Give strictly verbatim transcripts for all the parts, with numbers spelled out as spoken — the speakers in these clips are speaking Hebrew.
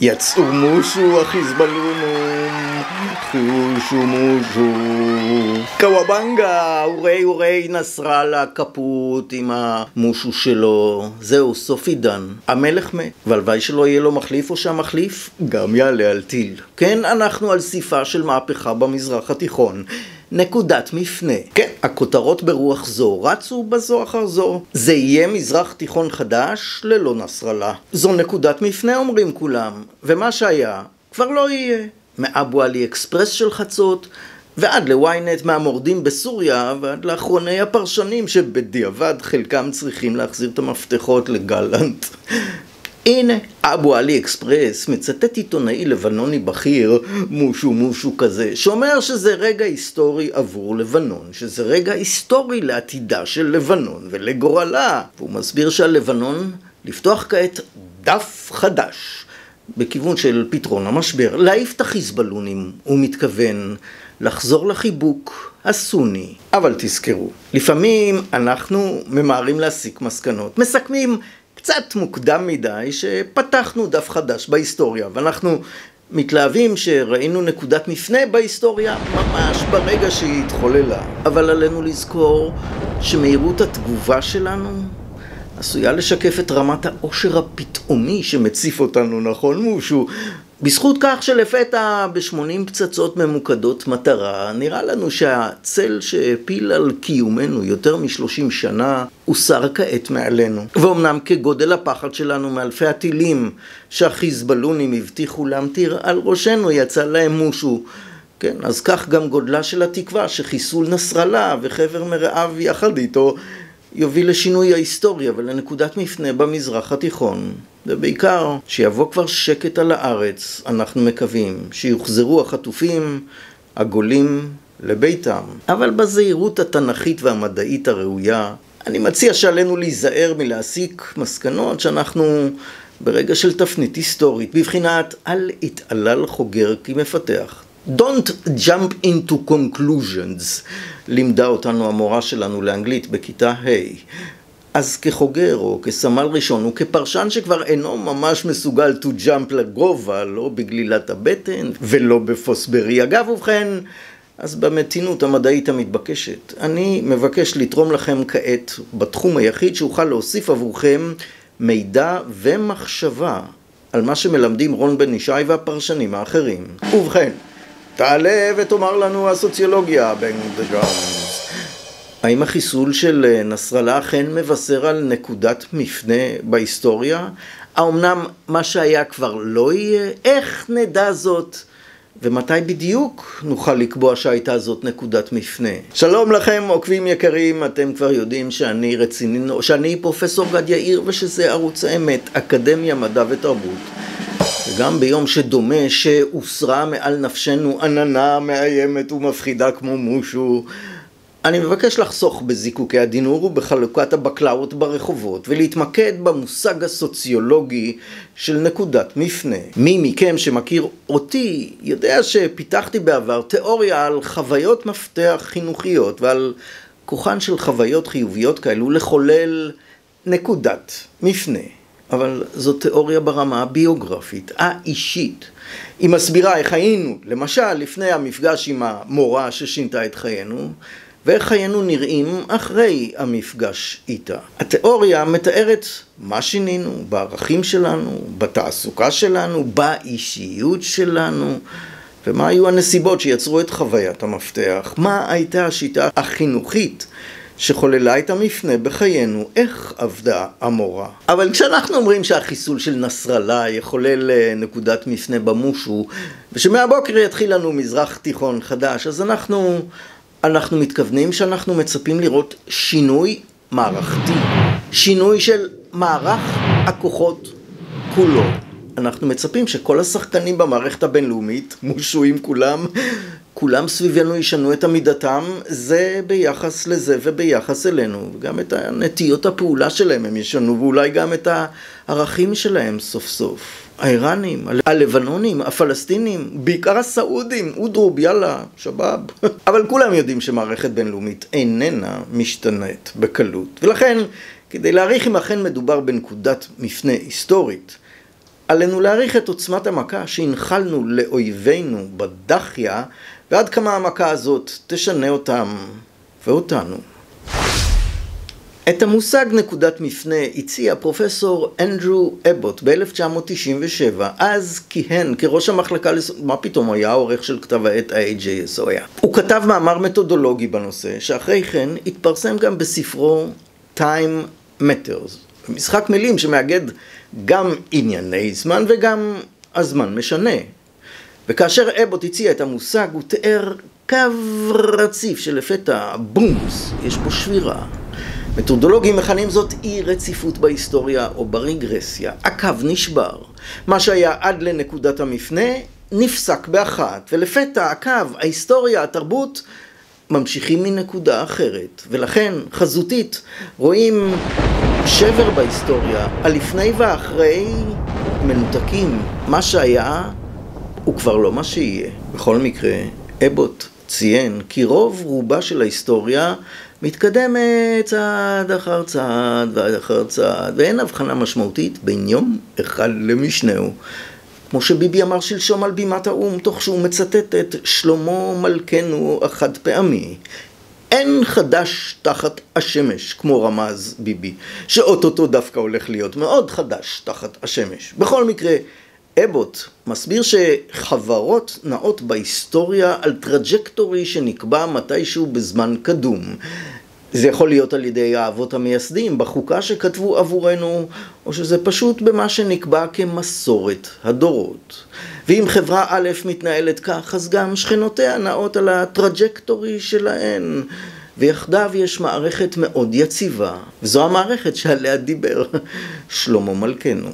יצאו מושו החיזבאלונים, חיושו מושו קוואבנגה, אורי אורי נסראללה כפות עם המושו שלו. זהו, סוף עידן, המלך מת, והלוואי שלא יהיה לו מחליף, או שהמחליף גם יעלה על טיל. כן, אנחנו על סיפה של מהפכה במזרח התיכון, נקודת מפנה. כן, הכותרות ברוח זו רצו בזו אחר זו. זה יהיה מזרח תיכון חדש ללא נסראללה. זו נקודת מפנה, אומרים כולם, ומה שהיה כבר לא יהיה. מאבו עלי אקספרס של חצות ועד לוויינט, מהמורדים בסוריה ועד לאחרוני הפרשנים שבדיעבד חלקם צריכים להחזיר את המפתחות לגלנט. הנה, אבו עלי אקספרס מצטט עיתונאי לבנוני בכיר, מושו מושו כזה, שאומר שזה רגע היסטורי עבור לבנון, שזה רגע היסטורי לעתידה של לבנון ולגורלה. והוא מסביר שעל לבנון לפתוח כעת דף חדש בכיוון של פתרון המשבר, להעיף את החיזבאלונים. הוא מתכוון לחזור לחיבוק הסוני. אבל תזכרו, לפעמים אנחנו ממהרים להסיק מסקנות, מסכמים קצת מוקדם מדי שפתחנו דף חדש בהיסטוריה, ואנחנו מתלהבים שראינו נקודת מפנה בהיסטוריה ממש ברגע שהיא התחוללה. אבל עלינו לזכור שמהירות התגובה שלנו עשויה לשקף את רמת העושר הפתאומי שמציף אותנו, נכון מושו? בזכות כך שלפתע ב-שמונים פצצות ממוקדות מטרה, נראה לנו שהצל שהפיל על קיומנו יותר מ-שלושים שנה הוסר כעת מעלינו. ואומנם כגודל הפחד שלנו מאלפי הטילים שהחיזבאלונים הבטיחו להמטיר על ראשנו יצא להם מושו, כן, אז כך גם גודלה של התקווה שחיסול נסראללה וחבר מרעיו יחד איתו יוביל לשינוי ההיסטוריה ולנקודת מפנה במזרח התיכון. ובעיקר, שיבוא כבר שקט על הארץ, אנחנו מקווים שיוחזרו החטופים, הגולים, לביתם. אבל בזהירות התנכית והמדעית הראויה, אני מציע שעלינו להיזהר מלהסיק מסקנות שאנחנו ברגע של תפנית היסטורית, בבחינת אל יתעלל חוגר כי מפתח. Don't jump into conclusions, לימדה אותנו המורה שלנו לאנגלית בכיתה ה'. אז כחוגר או כסמל ראשון וכפרשן שכבר אינו ממש מסוגל to jump לגובה, לא בגלילת הבטן ולא בפוסברי. אגב, ובכן, אז במתינות המדעית המתבקשת, אני מבקש לתרום לכם כעת בתחום היחיד שאוכל להוסיף עבורכם מידע ומחשבה על מה שמלמדים רון בן ישי והפרשנים האחרים. ובכן, תעלה ותאמר לנו הסוציולוגיה, בן דג'אנס. האם החיסול של נסראללה אכן מבשר על נקודת מפנה בהיסטוריה? האמנם מה שהיה כבר לא יהיה? איך נדע זאת? ומתי בדיוק נוכל לקבוע שהייתה זאת נקודת מפנה? שלום לכם עוקבים יקרים, אתם כבר יודעים שאני רציני, שאני פרופסור גד יאיר ושזה ערוץ האמת, אקדמיה מדע ותרבות. וגם ביום שדומה שהוסרה מעל נפשנו עננה מאיימת ומפחידה כמו מושו, אני מבקש לחסוך בזיקוקי הדינור ובחלוקת הבקלאות ברחובות ולהתמקד במושג הסוציולוגי של נקודת מפנה. מי מכם שמכיר אותי יודע שפיתחתי בעבר תיאוריה על חוויות מפתח חינוכיות ועל כוחן של חוויות חיוביות כאלו לחולל נקודת מפנה. אבל זו תיאוריה ברמה הביוגרפית, האישית. היא מסבירה איך היינו, למשל, לפני המפגש עם המורה ששינתה את חיינו, ואיך חיינו נראים אחרי המפגש איתה. התיאוריה מתארת מה שינינו בערכים שלנו, בתעסוקה שלנו, באישיות שלנו, ומה היו הנסיבות שיצרו את חוויית המפתח, מה הייתה השיטה החינוכית שחוללה את המפנה בחיינו, איך עבדה המורה. אבל כשאנחנו אומרים שהחיסול של נסראללה יחולל נקודת מפנה במושו, ושמהבוקר יתחיל לנו מזרח תיכון חדש, אז אנחנו, אנחנו מתכוונים שאנחנו מצפים לראות שינוי מערכתי, שינוי של מערך הכוחות כולו. אנחנו מצפים שכל השחקנים במערכת הבינלאומית, מושויים כולם, כולם סביבנו ישנו את עמידתם, זה ביחס לזה וביחס אלינו, וגם את הנטיות הפעולה שלהם הם ישנו, ואולי גם את הערכים שלהם סוף סוף. האיראנים, הלבנונים, הפלסטינים, בעיקר הסעודים, אודרוב, יאללה, שבאב. אבל כולם יודעים שמערכת בינלאומית איננה משתנית בקלות, ולכן, כדי להעריך אם אכן מדובר בנקודת מפנה היסטורית, עלינו להעריך את עוצמת המכה שהנחלנו לאויבינו בדחיה, ועד כמה המכה הזאת תשנה אותם ואותנו. את המושג נקודת מפנה הציע פרופסור אנדרו אבוט ב-אלף תשע מאות תשעים ושבע, אז כיהן כראש המחלקה, לס... מה פתאום היה העורך של כתב העת ה-איי ג'יי אס או היה. הוא כתב מאמר מתודולוגי בנושא, שאחרי כן התפרסם גם בספרו Time Matters, משחק מילים שמאגד גם ענייני זמן וגם הזמן משנה. וכאשר אבוט הציע את המושג, הוא תיאר קו רציף שלפתע בומס, יש בו שבירה. מתודולוגים מכנים זאת אי רציפות בהיסטוריה או ברגרסיה. הקו נשבר. מה שהיה עד לנקודת המפנה נפסק באחת, ולפתע הקו, ההיסטוריה, התרבות, ממשיכים מנקודה אחרת. ולכן, חזותית, רואים שבר בהיסטוריה, הלפני ואחרי מנותקים. מה שהיה הוא כבר לא מה שיהיה. בכל מקרה, אבוט ציין כי רוב רובה של ההיסטוריה מתקדמת צעד אחר צעד ועד אחר צעד, ואין הבחנה משמעותית בין יום אחד למשנהו. כמו שביבי אמר שלשום על בימת האום, תוך שהוא מצטט את שלמה מלכנו החד פעמי. אין חדש תחת השמש, כמו רמז ביבי, שאוטוטו דווקא הולך להיות מאוד חדש תחת השמש. בכל מקרה, אבוט מסביר שחברות נעות בהיסטוריה על טראג'קטורי שנקבע מתישהו בזמן קדום. זה יכול להיות על ידי האבות המייסדים בחוקה שכתבו עבורנו, או שזה פשוט במה שנקבע כמסורת הדורות. ואם חברה א' מתנהלת כך, אז גם שכנותיה נעות על הטראג'קטורי שלהן, ויחדיו יש מערכת מאוד יציבה, וזו המערכת שעליה דיבר שלמה מלכנו.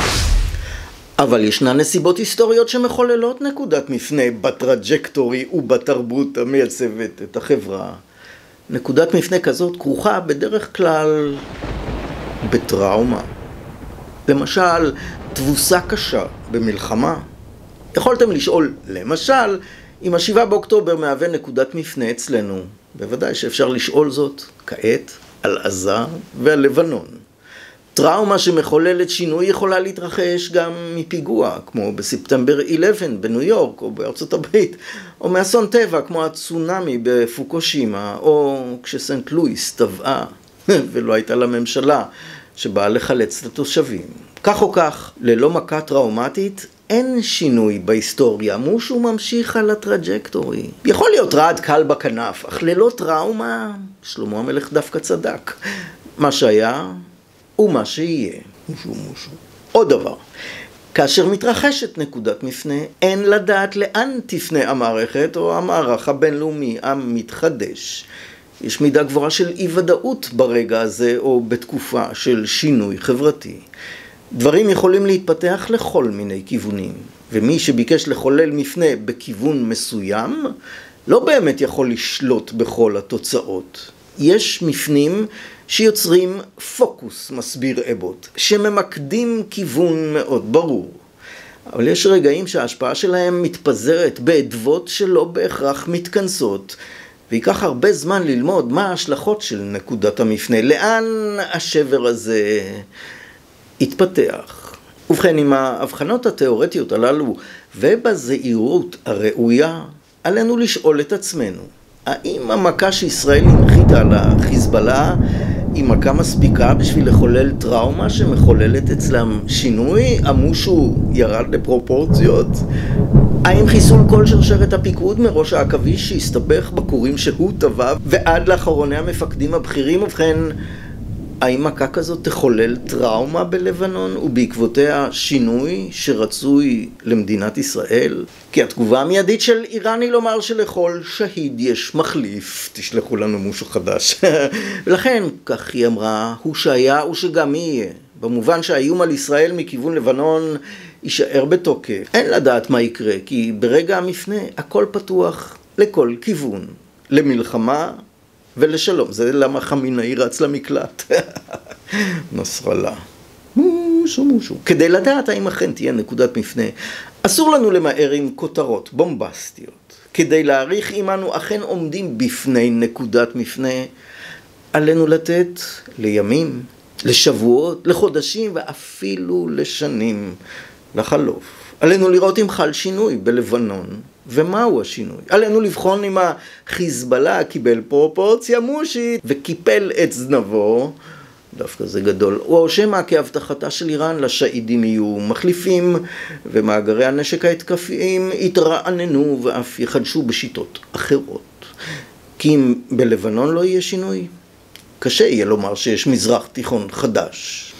אבל ישנן נסיבות היסטוריות שמחוללות נקודת מפנה בטראג'קטורי ובתרבות המייצבת את החברה. נקודת מפנה כזאת כרוכה בדרך כלל בטראומה. למשל, תבוסה קשה במלחמה. יכולתם לשאול, למשל, אם השבעה באוקטובר מהווה נקודת מפנה אצלנו. בוודאי שאפשר לשאול זאת כעת על עזה ועל לבנון. טראומה שמחוללת שינוי יכולה להתרחש גם מפיגוע, כמו בספטמבר אחת עשר בניו יורק או בארצות הברית, או מאסון טבע כמו הצונאמי בפוקושימה, או כשסנט לואיס טבעה ולא הייתה לה ממשלה שבאה לחלץ את התושבים. כך או כך, ללא מכה טראומטית אין שינוי בהיסטוריה, משהו ממשיך על הטראג'קטורי. יכול להיות רעד קל בכנף, אך ללא טראומה, שלמה המלך דווקא צדק. מה שהיה ומה שיהיה. משהו משהו. עוד דבר, כאשר מתרחשת נקודת מפנה, אין לדעת לאן תפנה המערכת או המערך הבינלאומי המתחדש. יש מידה גבוהה של אי-ודאות ברגע הזה או בתקופה של שינוי חברתי. דברים יכולים להתפתח לכל מיני כיוונים, ומי שביקש לחולל מפנה בכיוון מסוים, לא באמת יכול לשלוט בכל התוצאות. יש מפנים שיוצרים פוקוס, מסביר אבוט, שממקדים כיוון מאוד ברור. אבל יש רגעים שההשפעה שלהם מתפזרת באדוות שלא בהכרח מתכנסות, ויקח הרבה זמן ללמוד מה ההשלכות של נקודת המפנה, לאן השבר הזה התפתח. ובכן, עם ההבחנות התיאורטיות הללו ובזהירות הראויה, עלינו לשאול את עצמנו, האם המכה שישראל הנחיתה על החיזבאללה היא מכה מספיקה בשביל לחולל טראומה שמחוללת אצלם שינוי? המושו ירד לפרופורציות? האם חיסול כל שרשרת הפיקוד מראש העכביש שהסתבך בקורים שהוא טבע ועד לאחרוני המפקדים הבכירים? ובכן, האם מכה כזאת תחולל טראומה בלבנון ובעקבותיה שינוי שרצוי למדינת ישראל? כי התגובה המיידית של איראן היא לומר שלכל שהיד יש מחליף, תשלחו לנו משהו חדש. ולכן, כך היא אמרה, הוא שהיה ושגם יהיה. במובן שהאיום על ישראל מכיוון לבנון יישאר בתוקף. אין לדעת מה יקרה, כי ברגע המפנה הכל פתוח לכל כיוון, למלחמה ולשלום. זה למה חמינאי רץ למקלט. נסראללה. מושו מושו. כדי לדעת האם אכן תהיה נקודת מפנה, אסור לנו למהר עם כותרות בומבסטיות. כדי להעריך אם אנו אכן עומדים בפני נקודת מפנה, עלינו לתת לימים, לשבועות, לחודשים ואפילו לשנים לחלוף. עלינו לראות אם חל שינוי בלבנון, ומהו השינוי. עלינו לבחון אם החיזבאללה קיבל פרופורציה מושית וקיפל את זנבו, דווקא זה גדול, או שמא כהבטחתה של איראן לשהידים יהיו מחליפים, ומאגרי הנשק ההתקפיים יתרעננו ואף יחדשו בשיטות אחרות. כי אם בלבנון לא יהיה שינוי, קשה יהיה לומר שיש מזרח תיכון חדש.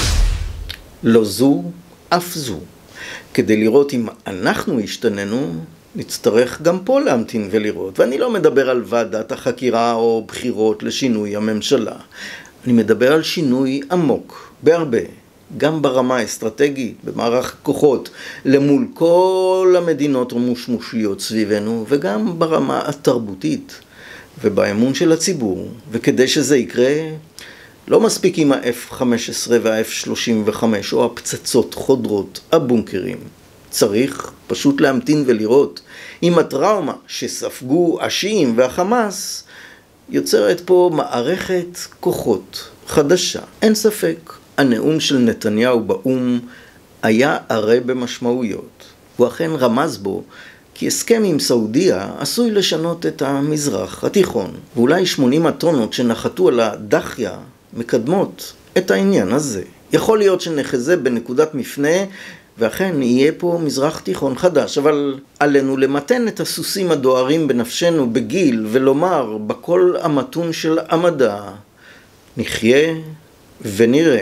לא זו, אף זו. כדי לראות אם אנחנו השתננו, נצטרך גם פה להמתין ולראות. ואני לא מדבר על ועדת החקירה או בחירות לשינוי הממשלה. אני מדבר על שינוי עמוק, בהרבה, גם ברמה האסטרטגית, במערך כוחות, למול כל המדינות המושמושיות סביבנו, וגם ברמה התרבותית ובאמון של הציבור. וכדי שזה יקרה, לא מספיק עם ה-אף חמש עשרה וה-אף שלושים וחמש או הפצצות חודרות, הבונקרים. צריך פשוט להמתין ולראות אם הטראומה שספגו השיעים והחמאס יוצרת פה מערכת כוחות חדשה. אין ספק, הנאום של נתניהו באום היה הרי במשמעויות. הוא אכן רמז בו כי הסכם עם סעודיה עשוי לשנות את המזרח התיכון. ואולי שמונים הטונות שנחתו על הדחיה מקדמות את העניין הזה. יכול להיות שנחזה בנקודת מפנה ואכן יהיה פה מזרח תיכון חדש, אבל עלינו למתן את הסוסים הדוהרים בנפשנו בגיל ולומר בקול המתון של המדע, נחיה ונראה.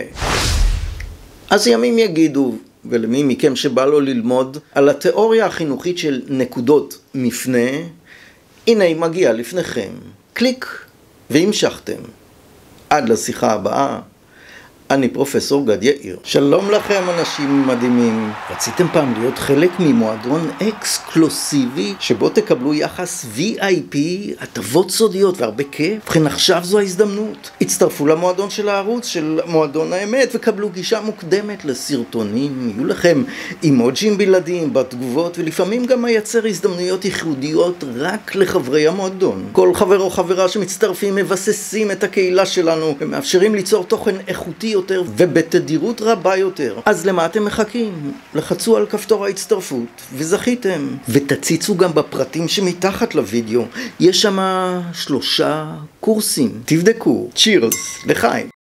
אז ימים יגידו, ולמי מכם שבא לו ללמוד על התיאוריה החינוכית של נקודות מפנה, הנה היא מגיעה לפניכם. קליק והמשכתם. עד לשיחה הבאה. אני פרופסור גד יאיר. שלום לכם אנשים מדהימים. רציתם פעם להיות חלק ממועדון אקסקלוסיבי שבו תקבלו יחס וי איי פי, הטבות סודיות והרבה כיף? ובכן עכשיו זו ההזדמנות. הצטרפו למועדון של הערוץ, של מועדון האמת, וקבלו גישה מוקדמת לסרטונים. יהיו לכם אימוג'ים בלעדיים בתגובות, ולפעמים גם מייצר הזדמנויות ייחודיות רק לחברי המועדון. כל חבר או חברה שמצטרפים מבססים את הקהילה שלנו ומאפשרים ליצור תוכן איכותי יותר ובתדירות רבה יותר. אז למה אתם מחכים? לחצו על כפתור ההצטרפות וזכיתם. ותציצו גם בפרטים שמתחת לוידאו. יש שם שלושה קורסים. תבדקו. צ'ירס. לחיים.